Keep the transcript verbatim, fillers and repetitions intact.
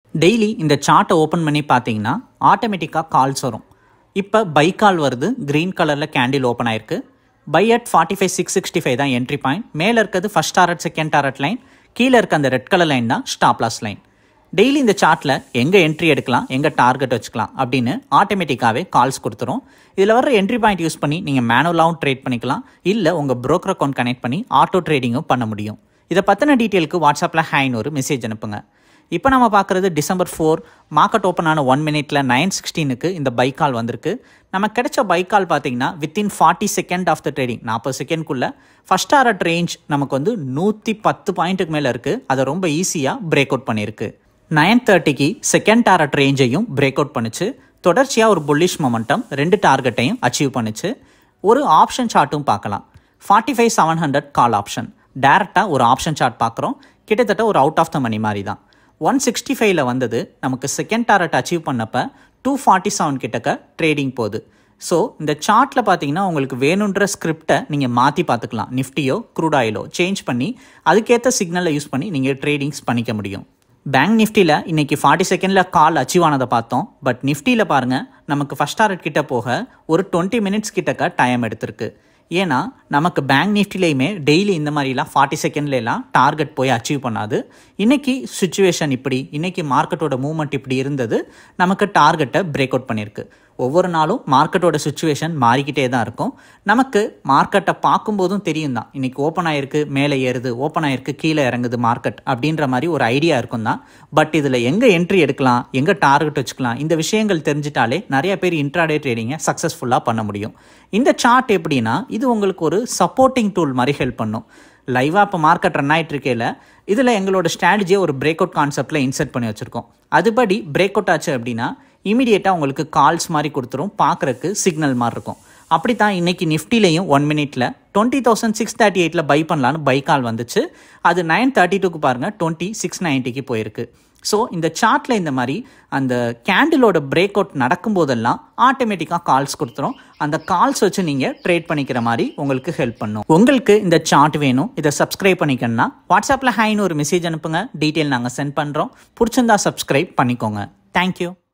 Daily இந்த சார்ட்டை open பண்ணி பார்த்தீங்கன்னா ஆட்டோமேட்டிக்காக கால்ஸ் வரும். இப்போ பை கால் வருது, க்ரீன் கலரில் கேண்டில் ஓப்பன் ஆயிருக்கு. By at forty five six sixty five தான் என்ட்ரி பாயிண்ட். மேலே இருக்கிறது first target second target line, கீழே இருக்க அந்த ரெட் கலர் லைன் தான் ஸ்டாப் லாஸ் லைன். டெய்லி இந்த சார்ட்டில் எங்கே என்ட்ரி எடுக்கலாம், எங்கே டார்கெட் வச்சுக்கலாம் அப்படின்னு ஆட்டோமேட்டிக்காகவே கால்ஸ் கொடுத்துரும். இதில் வர என்ட்ரி பாயிண்ட் யூஸ் பண்ணி நீங்கள் மேனுவலாகவும் ட்ரேட் பண்ணிக்கலாம், இல்லை உங்கள் ப்ரோக்கர் அக்கௌண்ட் கனெக்ட் பண்ணி ஆட்டோ ட்ரேடிங்கும் பண்ண முடியும். இதை பற்றின டீட்டெயிலுக்கு வாட்ஸ்அப்பில் ஹைன்னு ஒரு மெசேஜ் அனுப்புங்க. இப்போ நம்ம பார்க்குறது டிசம்பர் ஃபோர் மார்க்கெட் ஓப்பன் ஆன ஒன் மினிட்ல நைன் சிக்ஸ்டீனுக்கு இந்த பை கால் வந்திருக்கு. நம்ம கிடைச்ச பை கால் பார்த்தீங்கன்னா within forty second of the trading, நாற்பது செகண்ட்குள்ளே ஃபஸ்ட் டாரட் ரேஞ்ச் நமக்கு வந்து நூற்றி பத்து பாயிண்ட்டுக்கு மேலே இருக்குது. அதை ரொம்ப ஈஸியாக பிரேக் அவுட் பண்ணியிருக்கு. நைன் தேர்ட்டிக்கு செகண்ட் டாரட் ரேஞ்சையும் பிரேக் அவுட் பண்ணிச்சு. தொடர்ச்சியாக ஒரு புல்லிஷ் மொமெண்டம் ரெண்டு டார்கெட்டையும் அச்சீவ் பண்ணிச்சு. ஒரு ஆப்ஷன் சார்ட்டும் பார்க்கலாம். Forty five seven hundred call option. டேரெக்டாக ஒரு ஆப்ஷன் சார்ட் பார்க்குறோம். கிட்டத்தட்ட ஒரு அவுட் ஆஃப் த மணி மாதிரி தான். ஒன் சிக்ஸ்டி ஃபைவ்ல வந்தது, நமக்கு செகண்ட் டாரட் அச்சீவ் பண்ணப்போ டூ ஃபார்ட்டி செவன் கிட்டக்க ட்ரேடிங் போகுது. ஸோ இந்த சார்ட்டில் பார்த்தீங்கன்னா உங்களுக்கு வேணுன்ற ஸ்கிரிப்டை நீங்கள் மாற்றி பார்த்துக்கலாம். நிஃப்டியோ க்ரூட் ஆயிலோ சேஞ்ச் பண்ணி அதுக்கேற்ற சிக்னலை யூஸ் பண்ணி நீங்கள் ட்ரேடிங்ஸ் பண்ணிக்க முடியும். பேங்க் நிஃப்டியில் இன்றைக்கி ஃபார்ட்டி செகண்டில் கால் அச்சீவ் ஆனதை பார்த்தோம். பட் நிஃப்டியில் பாருங்கள், நமக்கு ஃபஸ்ட் டாரட் கிட்ட போக ஒரு டுவெண்ட்டி மினிட்ஸ் கிட்டக்க டைம் எடுத்திருக்கு. ஏன்னா நமக்கு பேங்க் நிஃப்டிலையுமே டெய்லி இந்த மாதிரிலாம் ஃபார்ட்டி செகண்ட்லாம் டார்கெட் போய் அச்சீவ் பண்ணாது. இன்றைக்கி சுச்சுவேஷன் இப்படி, இன்றைக்கி மார்க்கெட்டோட மூவ்மெண்ட் இப்படி இருந்தது, நமக்கு டார்கெட்டை பிரேக் அவுட் பண்ணியிருக்கு. ஒவ்வொரு நாளும் மார்க்கெட்டோட சுச்சுவேஷன் மாறிக்கிட்டே தான் இருக்கும். நமக்கு மார்க்கெட்டை பார்க்கும்போதும் தெரியும் தான், இன்றைக்கி ஓப்பன் ஆகிருக்கு மேலே ஏறுது, ஓப்பன் ஆகிருக்கு கீழே இறங்குது மார்க்கெட் அப்படின்ற மாதிரி ஒரு ஐடியா இருக்கும் தான். பட் இதில் எங்கே என்ட்ரி எடுக்கலாம், எங்கே டார்கெட் வச்சுக்கலாம், இந்த விஷயங்கள் தெரிஞ்சிட்டாலே நிறைய பேர் இன்ட்ராடே ட்ரேடிங்கை சக்ஸஸ்ஃபுல்லாக பண்ண முடியும். இந்த சார்ட் எப்படின்னா, இது உங்களுக்கு ஒரு சப்போர்ட்டிங் டூல் மாதிரி ஹெல்ப் பண்ணும். லைவாக இப்போ மார்க்கெட் ரன் ஆகிட்டு இருக்கையில் இதில் எங்களோட ஸ்ட்ராட்டஜியை ஒரு பிரேக் அவுட் கான்செப்டில் இன்செர்ட் பண்ணி வச்சுருக்கோம். அதுபடி பிரேக் அவுட் ஆச்சு அப்படின்னா இமீடியட்டாக உங்களுக்கு கால்ஸ் மாதிரி கொடுத்துரும், பார்க்குறக்கு சிக்னல் மாதிரி இருக்கும். அப்படி தான் இன்றைக்கி நிஃப்டிலையும் ஒன் மினிட்ல டுவெண்ட்டி தௌசண்ட் சிக்ஸ் தேர்ட்டி எயிட்டில் பை பண்ணலான்னு பை கால் வந்துச்சு. அது நைன் தேர்ட்டி டூக்கு பாருங்கள் டுவெண்ட்டி சிக்ஸ் நைன்ட்டிக்கு போயிருக்கு. ஸோ இந்த சார்ட்டில் இந்த மாதிரி அந்த கேண்டிலோட பிரேக் அவுட் நடக்கும்போதெல்லாம் ஆட்டோமேட்டிக்காக கால்ஸ் கொடுத்துரும். அந்த கால்ஸ் வச்சு நீங்கள் ட்ரேட் பண்ணிக்கிற மாதிரி உங்களுக்கு ஹெல்ப் பண்ணும். உங்களுக்கு இந்த சார்ட் வேணும், இதை சப்ஸ்கிரைப் பண்ணிக்கணும்னா வாட்ஸ்அப்பில் ஹைன்னு ஒரு மெசேஜ் அனுப்புங்க. டீட்டெயில் நாங்கள் சென்ட் பண்ணுறோம். பிடிச்சிருந்தா சப்ஸ்கிரைப் பண்ணிக்கோங்க. தேங்க்யூ.